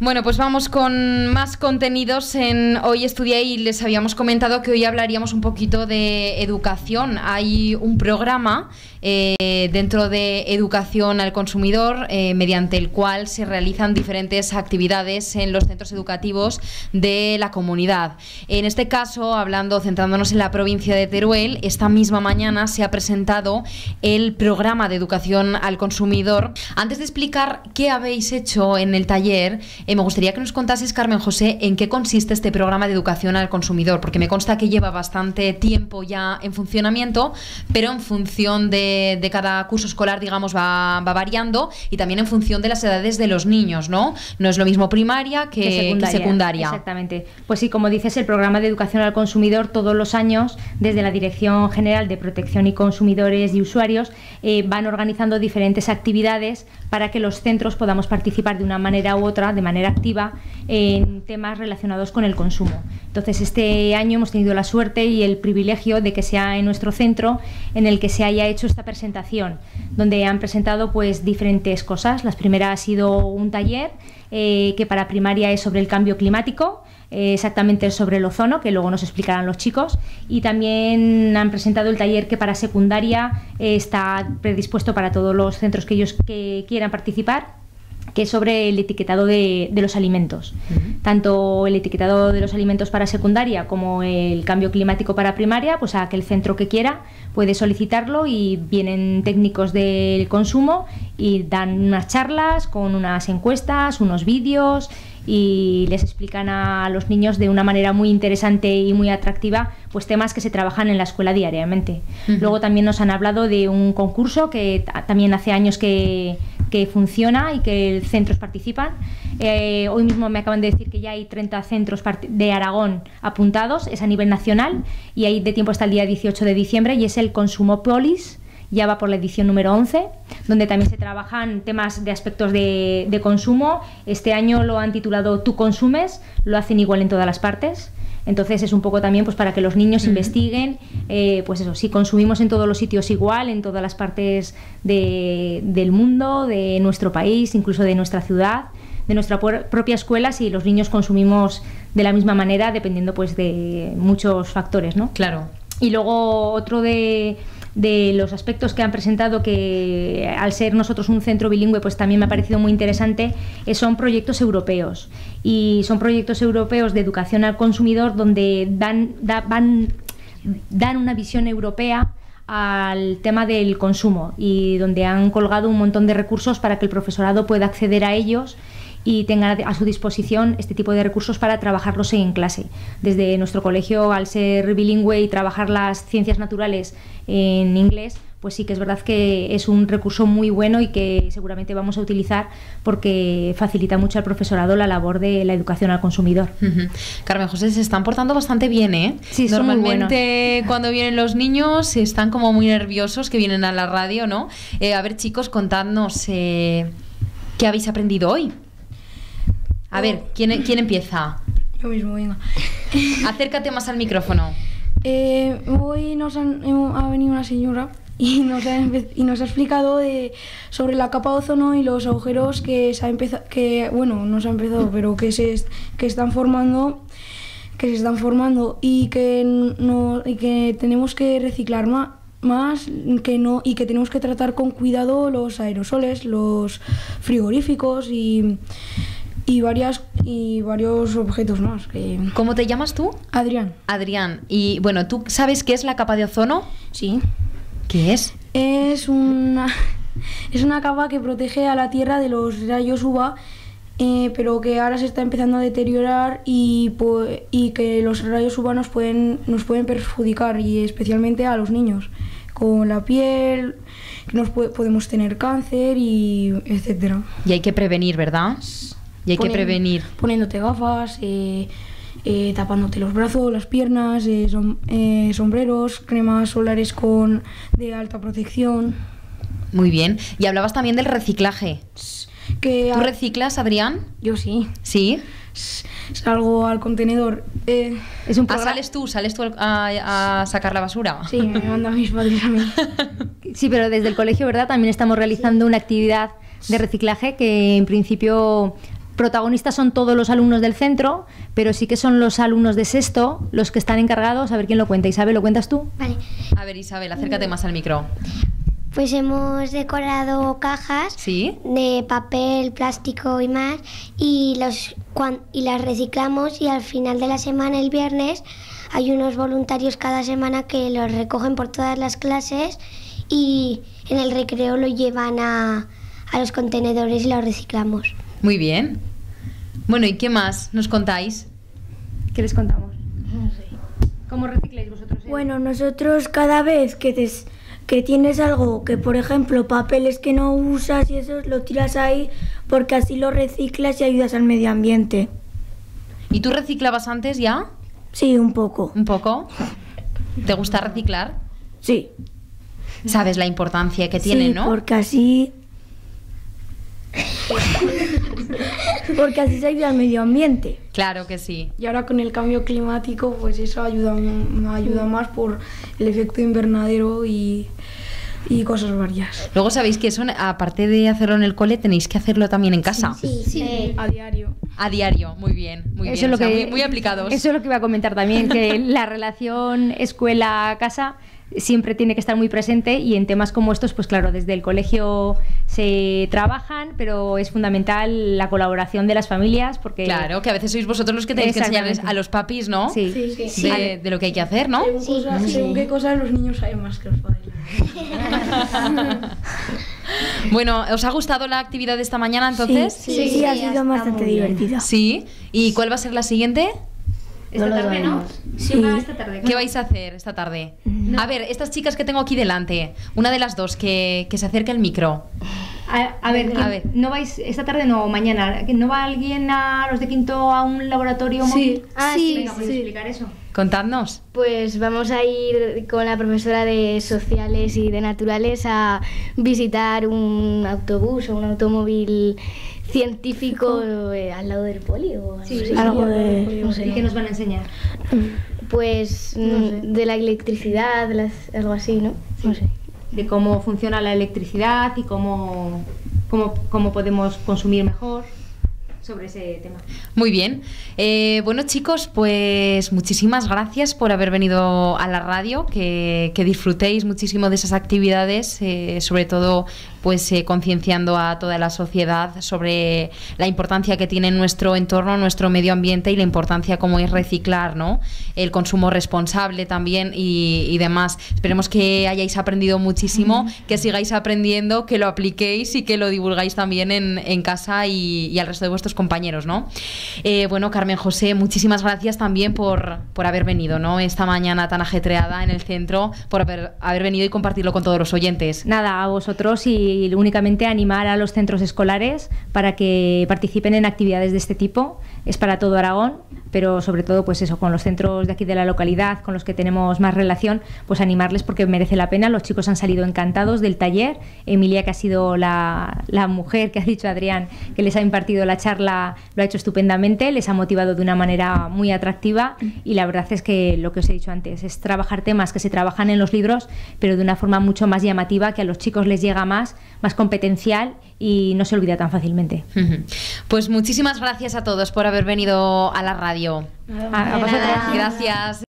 Bueno, pues vamos con más contenidos en Hoy Estudia y les habíamos comentado que hoy hablaríamos un poquito de educación. Hay un programa dentro de educación al consumidor mediante el cual se realizan diferentes actividades en los centros educativos de la comunidad. En este caso, centrándonos en la provincia de Teruel, esta misma mañana se ha presentado el programa de educación al consumidor. Antes de explicar qué habéis hecho en el taller, me gustaría que nos contases, Carmen José, en qué consiste este programa de educación al consumidor, porque me consta que lleva bastante tiempo ya en funcionamiento, pero en función de cada curso escolar, digamos, va variando, y también en función de las edades de los niños, ¿no? No es lo mismo primaria que secundaria. Exactamente. Pues sí, como dices, el programa de educación al consumidor todos los años, desde la Dirección General de Protección y Consumidores y Usuarios, van organizando diferentes actividades para que los centros podamos participar de una manera u otra, de manera activa, en temas relacionados con el consumo. Entonces, este año hemos tenido la suerte y el privilegio de que sea en nuestro centro en el que se haya hecho esta presentación, donde han presentado pues diferentes cosas. La primera ha sido un taller que para primaria es sobre el cambio climático, exactamente sobre el ozono, que luego nos explicarán los chicos, y también han presentado el taller que para secundaria está predispuesto para todos los centros que quieran participar, que es sobre el etiquetado de los alimentos. Tanto el etiquetado de los alimentos para secundaria como el cambio climático para primaria, pues a aquel centro que quiera puede solicitarlo y vienen técnicos del consumo y dan unas charlas con unas encuestas, unos vídeos, y les explican a los niños de una manera muy interesante y muy atractiva pues temas que se trabajan en la escuela diariamente. Luego también nos han hablado de un concurso que también hace años que funciona y que centros participan. Hoy mismo me acaban de decir que ya hay 30 centros de Aragón apuntados, es a nivel nacional, y hay de tiempo hasta el día 18 de diciembre, y es el Consumopolis. Ya va por la edición número 11, donde también se trabajan temas de aspectos de consumo. Este año lo han titulado Tú consumes, lo hacen igual en todas las partes. Entonces es un poco también pues para que los niños investiguen, pues eso, si consumimos en todos los sitios igual, en todas las partes del mundo, de nuestro país, incluso de nuestra ciudad, de nuestra propia escuela, si los niños consumimos de la misma manera, dependiendo pues de muchos factores, ¿no? Claro. Y luego otro de los aspectos que han presentado, que al ser nosotros un centro bilingüe pues también me ha parecido muy interesante, son proyectos europeos, y son proyectos europeos de educación al consumidor donde dan una visión europea al tema del consumo, y donde han colgado un montón de recursos para que el profesorado pueda acceder a ellos y tenga a su disposición este tipo de recursos para trabajarlos en clase. Desde nuestro colegio, al ser bilingüe y trabajar las ciencias naturales en inglés, pues sí que es verdad que es un recurso muy bueno y que seguramente vamos a utilizar porque facilita mucho al profesorado la labor de la educación al consumidor. Carmen José, se están portando bastante bien, ¿eh? Sí, normalmente cuando vienen los niños están como muy nerviosos, que vienen a la radio, ¿no? A ver, chicos, contadnos qué habéis aprendido hoy. A ver, ¿quién empieza? Yo mismo, venga. Acércate más al micrófono. Hoy ha venido una señora y nos ha explicado sobre la capa de ozono y los agujeros que se están formando y que tenemos que reciclar más y que tenemos que tratar con cuidado los aerosoles, los frigoríficos y varios objetos más. ¿Cómo te llamas tú? Adrián. Adrián. Y bueno, ¿tú sabes qué es la capa de ozono? Sí. ¿Qué es? Es una capa que protege a la Tierra de los rayos UVA, pero que ahora se está empezando a deteriorar y que los rayos UVA nos pueden perjudicar, y especialmente a los niños, con la piel, que podemos tener cáncer y etcétera. Y hay que prevenir, ¿verdad? Y hay que prevenir. Poniéndote gafas, tapándote los brazos, las piernas, sombreros, cremas solares de alta protección. Muy bien. Y hablabas también del reciclaje. ¿Tú reciclas, Adrián? Yo sí. ¿Sí? Salgo al contenedor. ¿Sales tú a sacar la basura? Sí, me mandan mis padres a mí. Sí, pero desde el colegio, ¿verdad? También estamos realizando una actividad de reciclaje que en principio protagonistas son todos los alumnos del centro, pero sí que son los alumnos de sexto los que están encargados. A ver quién lo cuenta. Isabel, ¿lo cuentas tú? Vale. A ver, Isabel, acércate más al micro. Pues hemos decorado cajas ¿Sí? de papel, plástico y más y las reciclamos y al final de la semana, el viernes, hay unos voluntarios cada semana que los recogen por todas las clases y en el recreo lo llevan a los contenedores y los reciclamos. Muy bien. Bueno, ¿y qué más nos contáis? ¿Qué les contamos? No sé. ¿Cómo recicláis vosotros? Bueno, nosotros cada vez que tienes algo, que por ejemplo papeles que no usas y eso, lo tiras ahí porque así lo reciclas y ayudas al medio ambiente. ¿Y tú reciclabas antes ya? Sí, un poco. ¿Un poco? ¿Te gusta reciclar? Sí. Sabes la importancia que tiene, sí, ¿no? Porque así se ayuda al medio ambiente. Claro que sí. Y ahora con el cambio climático, pues eso ayuda más por el efecto invernadero y cosas varias. Luego sabéis que eso, aparte de hacerlo en el cole, tenéis que hacerlo también en casa. Sí. A diario. A diario, muy bien, muy Eso bien. es lo que, muy aplicados. Eso es lo que iba a comentar también, que la relación escuela-casa siempre tiene que estar muy presente y en temas como estos, pues claro, desde el colegio se trabajan, pero es fundamental la colaboración de las familias porque... Claro, que a veces sois vosotros los que tenéis que enseñarles a los papis, ¿no? Sí. De lo que hay que hacer, ¿no? Según qué cosas los niños saben más que los padres. Bueno, ¿os ha gustado la actividad de esta mañana entonces? Sí, ha sido bastante divertida. ¿Sí? ¿Y cuál va a ser la siguiente? Esta tarde, ¿no? Sí, esta tarde. ¿Qué vais a hacer esta tarde? No. A ver, estas chicas que tengo aquí delante, una de las dos que se acerque al micro. A ver, ¿no vais esta tarde no, mañana? ¿No va alguien a los de quinto a un laboratorio móvil? Sí. Venga, ¿puedes explicar eso? Contadnos. Pues vamos a ir con la profesora de sociales y de naturales a visitar un autobús o un automóvil científico al lado del poli o algo de... No sé. ¿Y qué nos van a enseñar? Pues de la electricidad, algo así, ¿no? Sí. No sé. De cómo funciona la electricidad y cómo podemos consumir mejor sobre ese tema. Muy bien. Bueno, chicos, pues muchísimas gracias por haber venido a la radio, que disfrutéis muchísimo de esas actividades, sobre todo pues concienciando a toda la sociedad sobre la importancia que tiene nuestro entorno, nuestro medio ambiente y la importancia como es reciclar, ¿no? El consumo responsable también y demás. Esperemos que hayáis aprendido muchísimo, que sigáis aprendiendo, que lo apliquéis y que lo divulgáis también en casa y al resto de vuestros compañeros, ¿no? Bueno, Carmen, José, muchísimas gracias también por haber venido, ¿no? Esta mañana tan ajetreada en el centro, por haber venido y compartirlo con todos los oyentes. Nada, a vosotros y únicamente animar a los centros escolares para que participen en actividades de este tipo. Es para todo Aragón, pero sobre todo pues eso, con los centros de aquí de la localidad, con los que tenemos más relación, pues animarles porque merece la pena. Los chicos han salido encantados del taller. Emilia, que ha sido la mujer que ha dicho Adrián que les ha impartido la charla, lo ha hecho estupendamente, les ha motivado de una manera muy atractiva y la verdad es que lo que os he dicho antes es trabajar temas que se trabajan en los libros, pero de una forma mucho más llamativa, que a los chicos les llega más competencial y no se olvida tan fácilmente. Pues muchísimas gracias a todos por haber venido a la radio. A vosotros. Gracias.